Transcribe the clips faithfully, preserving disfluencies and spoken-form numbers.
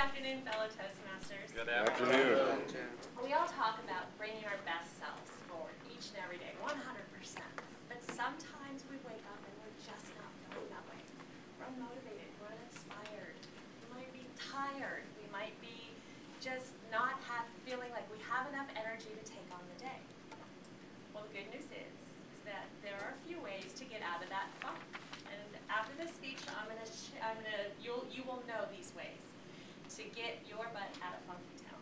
afternoon, fellow Toastmasters. Good afternoon. We all talk about bringing our best selves forward each and every day, one hundred percent. But sometimes we wake up and we're just not feeling that way. We're unmotivated, we're uninspired. We might be tired. We might be just not have, feeling like we have enough energy to take on the day. Well, the good news is, is that there are a few ways to get out of that funk. And after this speech, I'm gonna, sh I'm gonna, you'll, you will know these ways to get your butt out of Funky Town.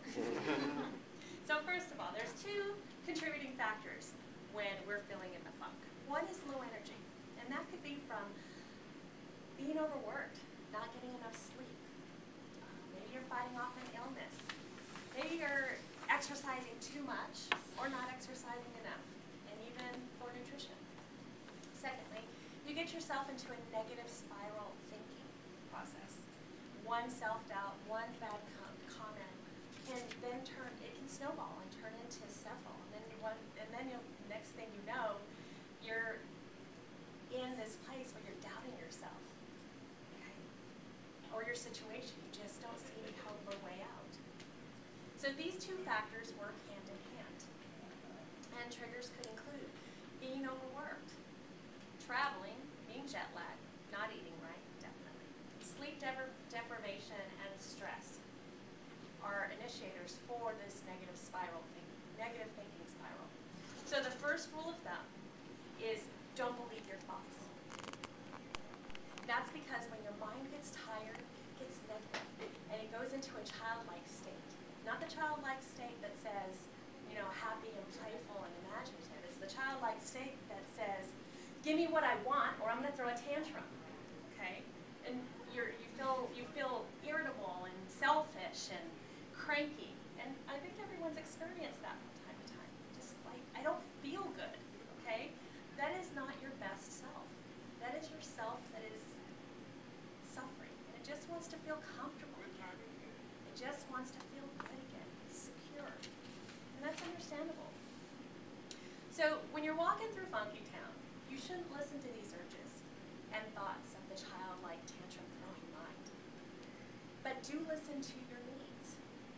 So first of all, there's two contributing factors when we're feeling in the funk. One is low energy, and that could be from being overworked, not getting enough sleep. Uh, maybe you're fighting off an illness. Maybe you're exercising too much or not exercising enough, and even poor nutrition. Secondly, you get yourself into a negative spiral thinking process. One self-doubt, one bad com comment can then turn, it can snowball and turn into several. And then, one, and then you'll, next thing you know, you're in this place where you're doubting yourself, okay? Or your situation. You just don't see how the way out. So these two factors work hand in hand. And triggers could include being overworked, traveling, being jet lagged, not eating right, definitely. Sleep depri deprivation and stress are initiators for this negative spiral thinking, negative thinking spiral. So the first rule of thumb is don't believe your thoughts. That's because when your mind gets tired, it gets negative, and it goes into a childlike state. Not the childlike state that says, you know, happy and playful and imaginative. It's the childlike state that says, give me what I want, or I'm going to throw a tantrum, okay? And you're, you feel you feel irritable and selfish and cranky, and I think everyone's experienced that from time to time. Just like, I don't feel good, okay? That is not your best self. That is your self that is suffering, and it just wants to feel comfortable again. It just wants to feel good again, secure, and that's understandable. So when you're walking through Funky Town, you shouldn't listen to these urges and thoughts of the childlike tantrum-throwing mind. But do listen to your needs.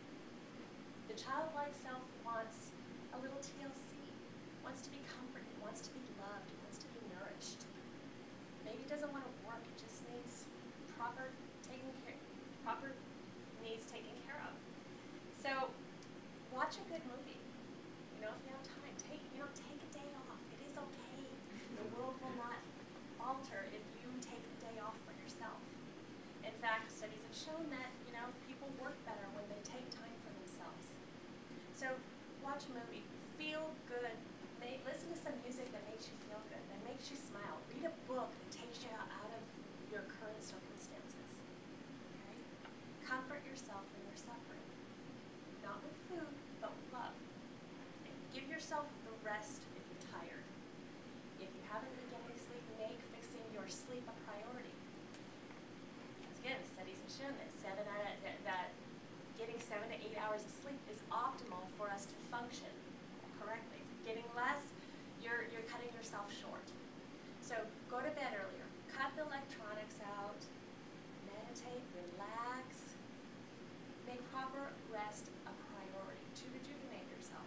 The childlike self wants a little T L C, wants to be comforted, wants to be loved, wants to be nourished. Maybe it doesn't want to work, it just needs proper taking care, proper needs taken care of. So watch a good movie. You know, if you have time, take, you know, take a day off. It is okay. The world will not alter if you take a day off for yourself. In fact, studies have shown that, you know, people work better when they take time for themselves. So watch a movie, feel good, May, listen to some music that makes you feel good, that makes you smile. Read a book that takes you out of your current circumstances. Okay? Comfort yourself when you're suffering. Not with food, but with love. And give yourself the rest if you're tired. If you haven't been getting sleep, make fixing your sleep a priority. Because again, studies have shown that seven out of, that, that getting seven to eight hours of sleep is optimal for us to function correctly. Getting less, you're you're cutting yourself short. So go to bed earlier. Cut the electronics out. Meditate, relax. Make proper rest a priority to rejuvenate yourself.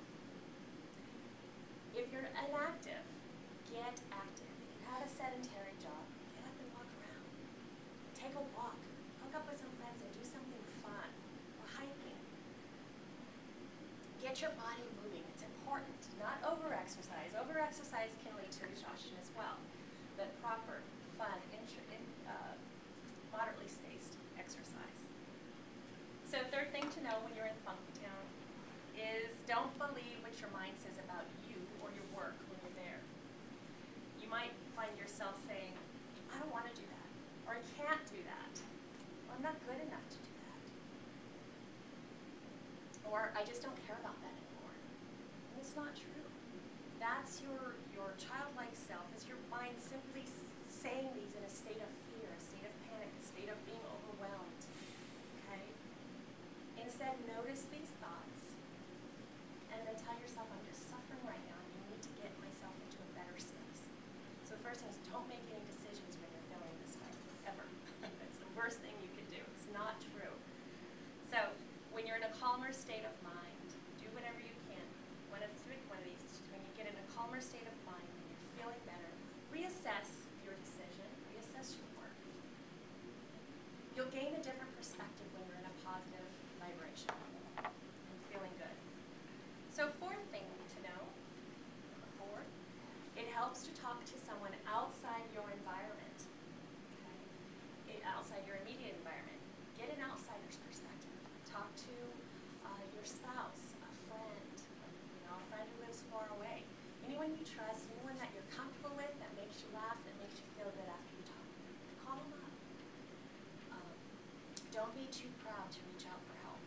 If you're inactive, get active. If you have a sedentary job, get up and walk around. Take a walk. Hook up with some friends and do something fun. Or hiking. Get your body moving. It's important. Not over-exercise. Over-exercise can lead to exhaustion as well. But proper, fun, in, uh, moderately spaced exercise. So third thing to know when you're in Funky Town is don't believe what your mind says about you or your work when you're there. You might find yourself saying, I don't want to do that, or I can't do that, or I'm not good enough to do that, or I just don't care about that anymore. And it's not true. That's your, your childlike self. It's your mind simply saying these in a state of fear, a state of panic, a state of being overwhelmed. Okay? Instead, notice these thoughts and then tell yourself, I'm just suffering right now and I need to get myself into a better space. So first thing is, don't make any decisions when you're feeling this way, ever. It's the worst thing you can do. It's not true. So when you're in a calmer state of mind, do whatever you can. One of, one of these, when you get in a calmer state of mind and you're feeling better, reassess your decision, reassess your work. You'll gain a different perspective when you're in a positive vibration and feeling good. So fourth thing to know, number four, it helps to talk to someone outside your environment, okay? It, outside your immediate environment. Get an outsider's perspective. Talk to uh, your spouse, a friend, you know, a friend who lives far away. Anyone you trust, anyone that you're comfortable with, that makes you laugh, that makes you feel good after you talk. Call them up. Um, don't be too proud to reach out for help.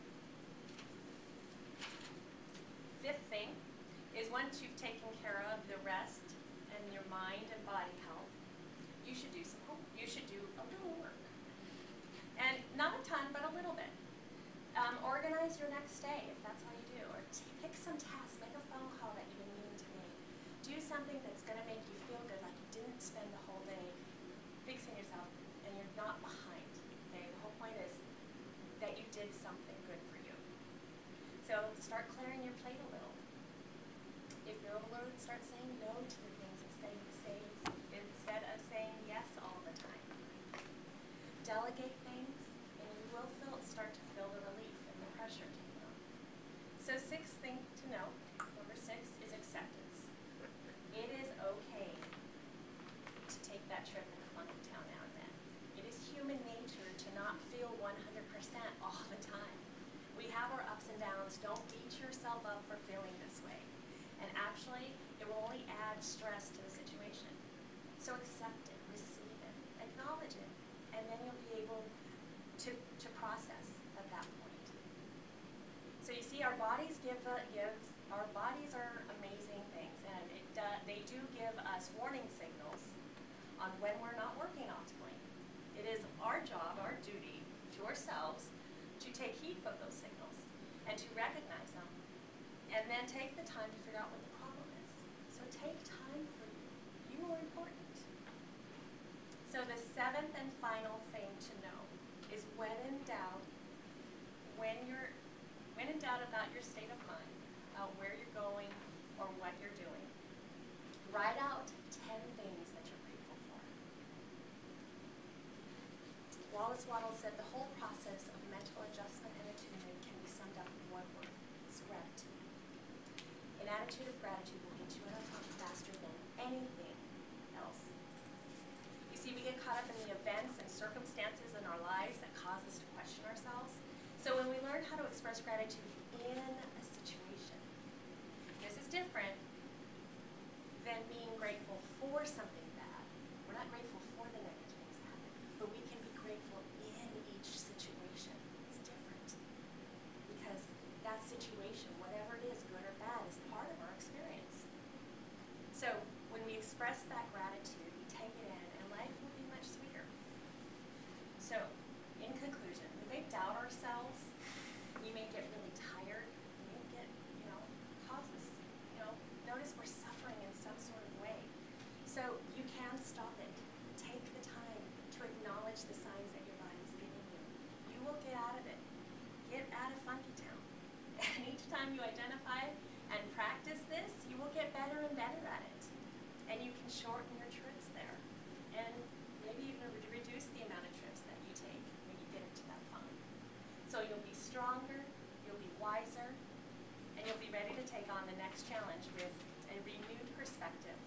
Fifth thing is once you've taken care of the rest and your mind and body health, you should do some homework. You should do a little work. And not a ton, but a little bit. Um, organize your next day, if that's all you do. Or t pick some tasks, make a phone call that you've been meaning to make. Do something that's going to make you feel good, like you didn't spend the whole day fixing yourself and you're not behind. Okay? The whole point is that you did something good for you. So start clearing your plate a little. If you're overloaded, start saying no to the things instead of saying, instead of saying yes all the time. Delegate things, and you will feel, start to feel the relief and the pressure taken off. So sixth thing to know, number six, is acceptance. It is okay to take that trip into Funky Town now and then. It is human nature to not feel one hundred percent all the time. We have our ups and downs. Don't beat yourself up for feeling this way. And actually, it will only add stress to the situation. So accept it, receive it, acknowledge it, and then you'll be able to, to process at that point. So you see, our bodies give, uh, gives, our bodies are amazing things, and it, uh, they do give us warning signals on when we're not working optimally. It is our job, our duty to ourselves to take heed of those signals and to recognize them, and then take the time to figure out what the problem is. So take time for you. You are important. So the seventh and final thing to know is when in doubt, when you're when in doubt about your state of mind, uh, where you're going or what you're doing, write out ten things that you're grateful for. Wallace Waddles said the whole process of mental adjustment and attunement can be summed up in one word. It's gratitude. An attitude of gratitude will get you on a pump faster than anything else. You see, we get caught up in the events and circumstances in our lives that cause us to question ourselves. So when we learn how to express gratitude in a situation, this is different than being grateful for something bad. We're not grateful for the negative things that happen, but we can be grateful in each situation. It's different because that situation, whatever it is, good or bad, is part of our experience. So when we express that gratitude, we take it in, and life will be much sweeter. So, in conclusion, we may doubt ourselves, we may get really tired, we may get, you know, cause this, you know, notice we're suffering in some sort of way. So you can stop it. Take the time to acknowledge the signs that your body's giving you. You will get out of it. Get out of Funky Town. And each time you identify and practice this, you will get better and better at it. And you can shorten your trips there. And maybe even re reduce the amount of trips that you take when you get into that funk. So you'll be stronger, you'll be wiser, and you'll be ready to take on the next challenge with a renewed perspective